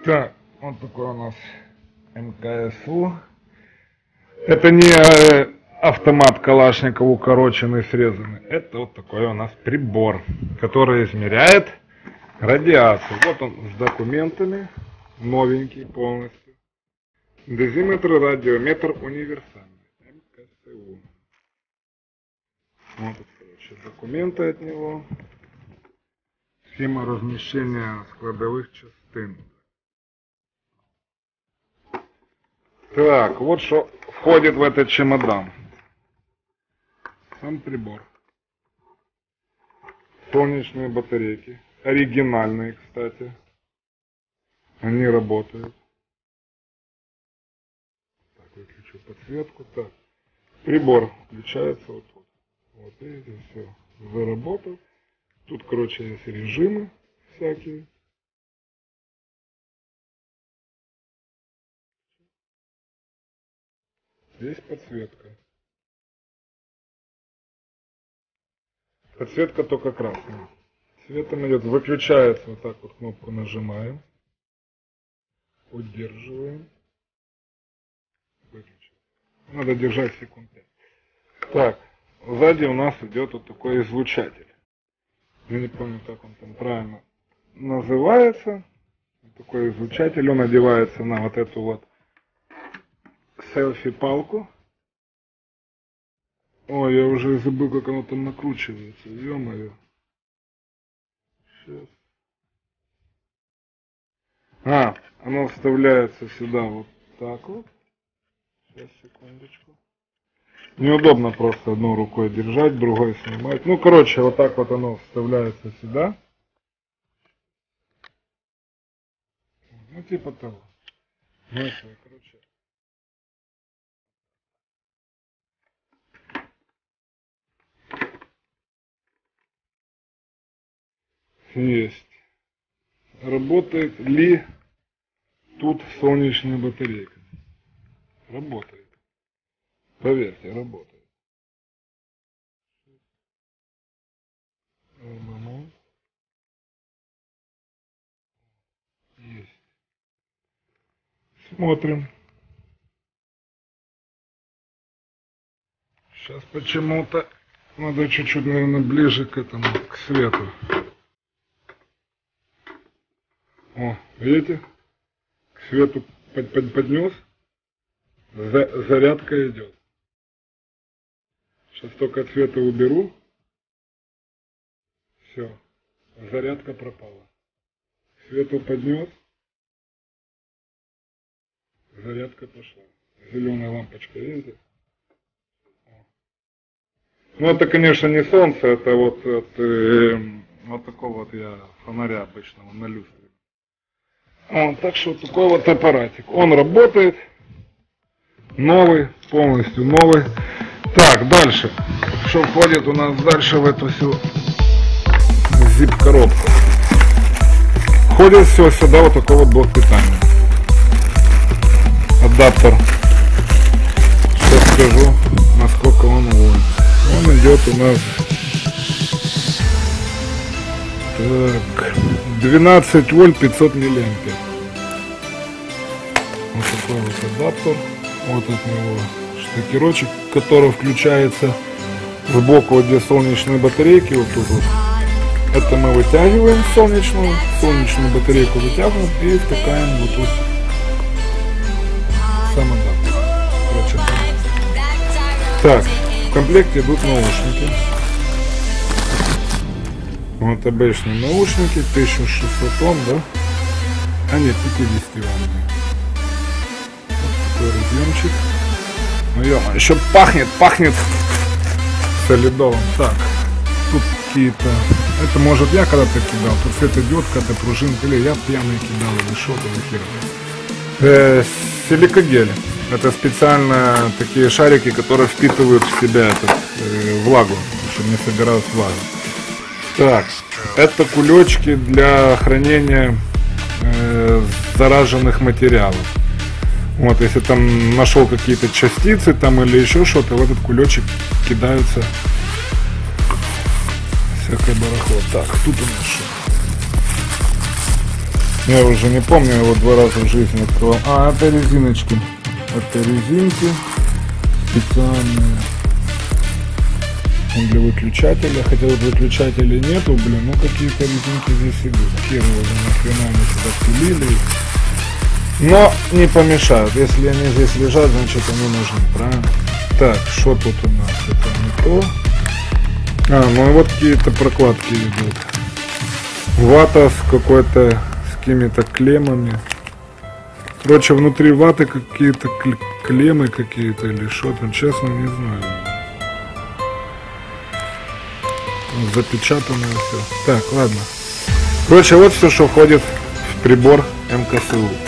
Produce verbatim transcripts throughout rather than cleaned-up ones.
Так, вот такой у нас эм ка эс у. Это не автомат Калашников укороченный, срезанный. Это вот такой у нас прибор, который измеряет радиацию. Вот он с документами, новенький полностью. Дозиметр, радиометр универсальный. эм ка эс у. Вот, короче, документы от него. Схема размещения складовых частин. Так, вот что входит в этот чемодан. Сам прибор. Солнечные батарейки. Оригинальные, кстати. Они работают. Так, выключу подсветку. Так. Прибор включается вот тут. Вот видите, все заработал. Тут, короче, есть режимы всякие. Здесь подсветка. Подсветка только красная. Светом идет, выключается, вот так вот кнопку нажимаем. Удерживаем. Выключим. Надо держать секунд пять. Так, сзади у нас идет вот такой излучатель. Я не помню, как он там правильно называется. Вот такой излучатель, он одевается на вот эту вот селфи-палку. Ой, я уже забыл, как оно там накручивается. Ё-моё. Сейчас. А, оно вставляется сюда вот так вот. Сейчас, секундочку. Неудобно просто одной рукой держать, другой снимать. Ну, короче, вот так вот оно вставляется сюда. Ну, типа того. Ну, это, короче. Есть. Работает ли тут солнечная батарейка? Работает. Поверьте, работает. Есть. Смотрим. Сейчас почему-то надо чуть-чуть, наверное, ближе к этому, к свету. О, видите? К свету под, под, поднес. За, зарядка идет. Сейчас только от света уберу. Все. Зарядка пропала. К свету поднес. Зарядка пошла. Зеленая лампочка, видите? Ну, это, конечно, не солнце, это вот от э, вот такого вот я фонаря обычного на люстре. Вот, так что вот такой вот аппаратик. Он работает. Новый, полностью новый. Так, дальше. Что входит у нас дальше в эту всю зип-коробку? Входит все сюда вот такой вот блок питания. Адаптер. Сейчас скажу, насколько он вольт. Он идет у нас так, двенадцать вольт пятьсот миллиампер. Вот такой вот адаптер. Вот от него штекерочек, который включается сбоку, вот где солнечные батарейки, вот тут вот. Это мы вытягиваем солнечную, солнечную батарейку вытягиваем и втыкаем вот тут сам адаптер. Короче, так, в комплекте идут наушники. Вот обычные наушники, тысяча шестьсот Ом, да? А нет, пятидесятиваттные. Вот такой разъемчик. Ну ё-моё, еще пахнет, пахнет солидолом. Так, тут какие-то... Это может я когда-то кидал, тут светодиодка, это пружинка, или я пьяный кидал, или что-то за э, силикогель. Это специально такие шарики, которые впитывают в себя этот, э, влагу, чтобы не собиралась влага. Так, это кулечки для хранения э, зараженных материалов. Вот, если там нашел какие-то частицы там или еще что-то, в этот кулечек кидаются всякое барахло. Так, тут у нас что? Я уже не помню, я его два раза в жизни открывал. А, это резиночки. Это резинки специальные для выключателя. Хотя вот выключателей нету, блин, ну какие-то резинки здесь идут. Херово, нахрена они сюда пилили. Но не помешают. Если они здесь лежат, значит они нужны, правильно? Так, что тут у нас? Это не то. А, ну и вот какие-то прокладки идут. Вата с какой-то, с какими-то клеммами. Короче, внутри ваты какие-то клеммы какие-то или что там, честно не знаю. Запечатано все. Так, ладно. Короче, вот все, что входит в прибор эм ка эс у.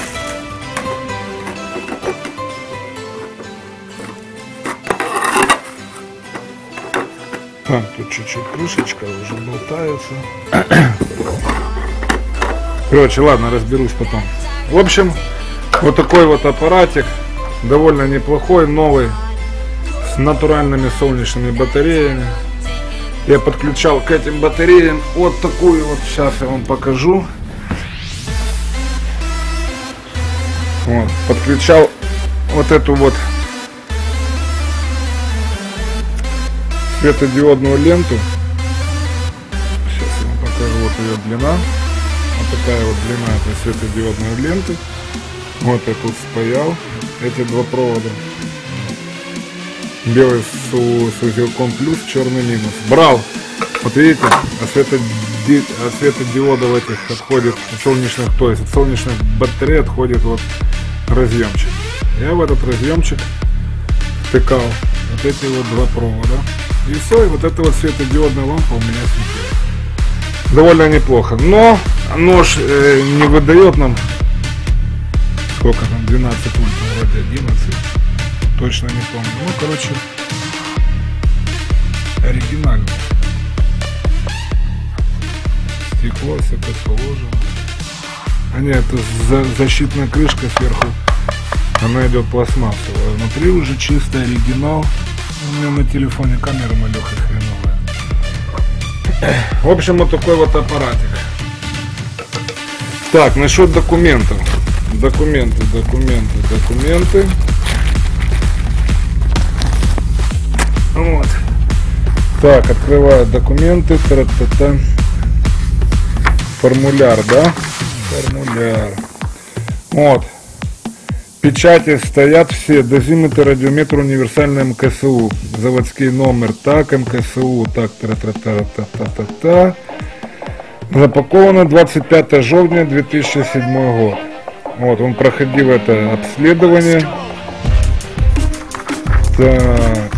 А, тут чуть-чуть крышечка уже болтается. Короче, ладно, разберусь потом. В общем, вот такой вот аппаратик. Довольно неплохой, новый. С натуральными солнечными батареями. Я подключал к этим батареям вот такую вот. Сейчас я вам покажу. Вот, подключал вот эту вот светодиодную ленту. Сейчас я вам покажу, вот ее длина. Вот такая вот длина этой светодиодной ленты. Вот я тут спаял эти два провода. Белый с, с узелком плюс, черный минус. Брал. Вот видите, от, светоди, от светодиодов этих отходит от солнечных, то есть от солнечных батарей отходит вот разъемчик. Я в этот разъемчик втыкал вот эти вот два провода. И все, и вот эта вот светодиодная лампа у меня светит. Довольно неплохо. Но нож э, не выдает нам сколько там, двенадцать вольт, вроде одиннадцать. Точно не помню. Ну, короче, оригинально. Стекло все как положено. А нет, это за, защитная крышка сверху. Она идет пластмассовая. Внутри уже чистый оригинал. У меня на телефоне камера малёха хреновая. В общем, вот такой вот аппаратик. Так, насчет документов. Документы, документы, документы. Вот. Так, открываю документы. Тра-та-та. Формуляр, да? Формуляр. Вот. Печати стоят все. Дозиметр, радиометр, универсальный эм ка эс у. Заводский номер. Так, эм ка эс у. Так, тра-та-та-та-та-та-та. Запаковано двадцать пятое жовтня две тысячи седьмой год. Вот, он проходил это обследование. Так.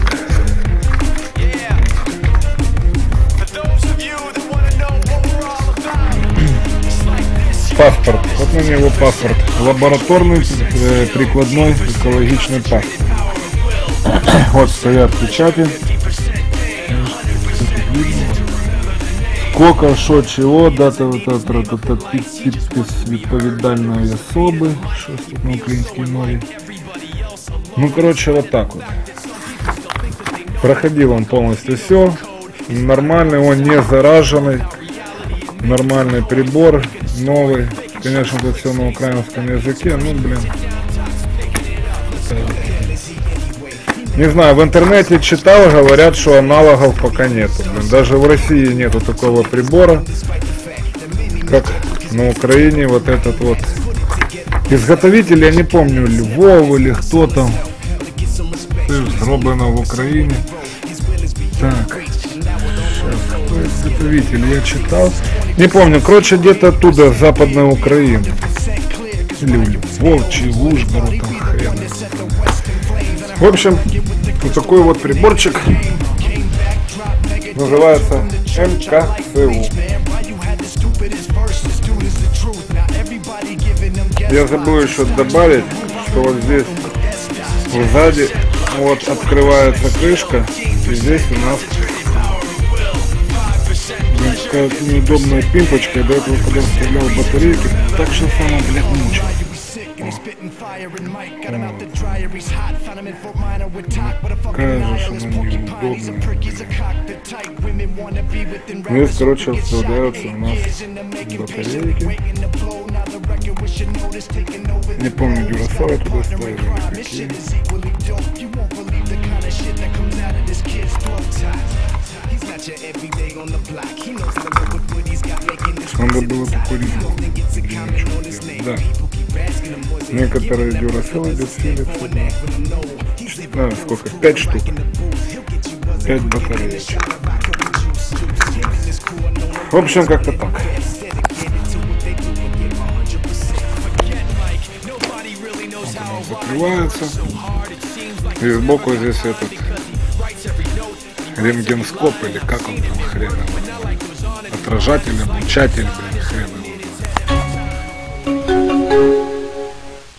Паспорт. Вот на него паспорт. Лабораторный, э, прикладной, экологичный паспорт. Вот стоят печати. Сколько, що, чого, дата, підпис відповідальної особи. Щось тут на українській мові. Ну, короче, вот так вот. Проходил он полностью все. Нормальный, он не зараженный. Нормальный прибор, новый. Конечно, тут все на украинском языке, ну, блин. Не знаю, в интернете читал, говорят, что аналогов пока нету. Блин. Даже в России нету такого прибора, как на Украине вот этот вот. Изготовитель, я не помню, Львов или кто там. Сделано в Украине. Так, сейчас, кто изготовитель, я читал. Не помню, короче, где-то оттуда, с Западной Украины. Или Львов, чи Ужгород, там хрен. В общем, вот такой вот приборчик. Называется эм ка эс у. Я забыл еще добавить, что вот здесь сзади вот открывается крышка, и здесь у нас такая неудобная пимпочка. Я до этого, когда вставлял батарейки, так же само, блядь, мучил. Какая же она неудобная. Здесь, короче, вставляются у нас батарейки. Не помню, Дюрасела туда ставили или какие. Надо было покурить. Да. Некоторые Дюраселы бесилятся. Да, сколько? Пять штук. Пять батареек. В общем, как-то так. Закрывается. И сбоку здесь этот рентгенскоп, или как он там хрен. Отражатель, облучатель, блин.